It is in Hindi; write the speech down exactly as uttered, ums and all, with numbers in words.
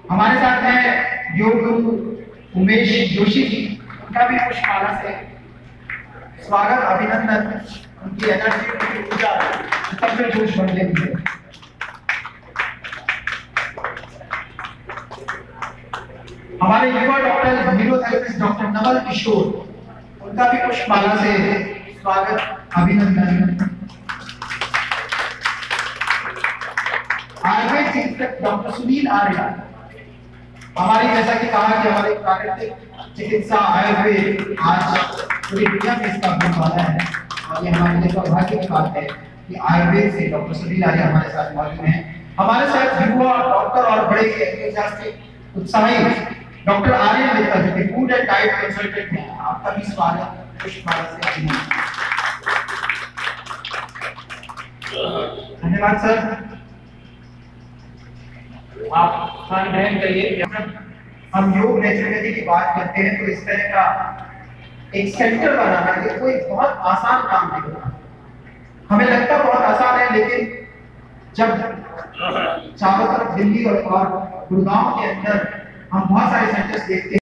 हमारे साथ है योग गुरु उमेश जोशी जी, उनका भी पुष्पमाला से स्वागत अभिनंदन। उनकी एनर्जी उनकी ऊर्जा सब में जोश भर देती है। हमारे युवा doctor neurotherapist doctor Naval Kishore, उनका भी पुष्पमाला से स्वागत अभिनंदन। आयुर्वेद चिकित्सक डॉक्टर सुनील आर्य, हमारी जैसा कि कहा कि हमारे प्राकृतिक चिकित्सा आयुर्वेद आज पूरी दुनिया में इसका होने वाला है और ये हमारे लिए सौभाग्य की बात है कि आयुर्वेद से डॉक्टर सुनील आर्य हमारे साथ मौजूद हैं। हमारे साथ युवा डॉक्टर और बड़े एंथुसियास्टिक उत्साही डॉक्टर आर्य मित्तल जो कि फूड एंड डाइट कंसल्टेंट हैं, आपका भी स्वागत पुष्पमाला से। धन्यवाद सर। आप स्थान ग्रहण करिए। हम योग नेचुरोपैथी की बात करते हैं तो इस तरह का एक सेंटर बनाना ये कोई बहुत आसान काम नहीं होता। हमें लगता बहुत आसान है, लेकिन जब चारों तरफ दिल्ली और गुड़गांव के अंदर हम बहुत सारे सेंटर्स देखते हैं